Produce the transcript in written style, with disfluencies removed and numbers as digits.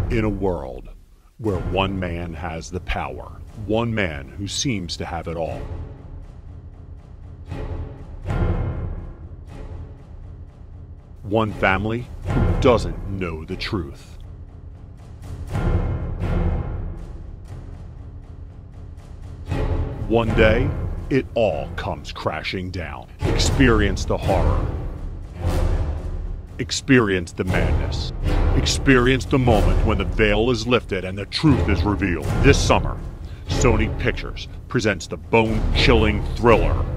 In a world where one man has the power, one man who seems to have it all. One family who doesn't know the truth. One day, it all comes crashing down. Experience the horror. Experience the madness. Experience the moment when the veil is lifted and the truth is revealed. This summer, Sony Pictures presents the bone-chilling thriller,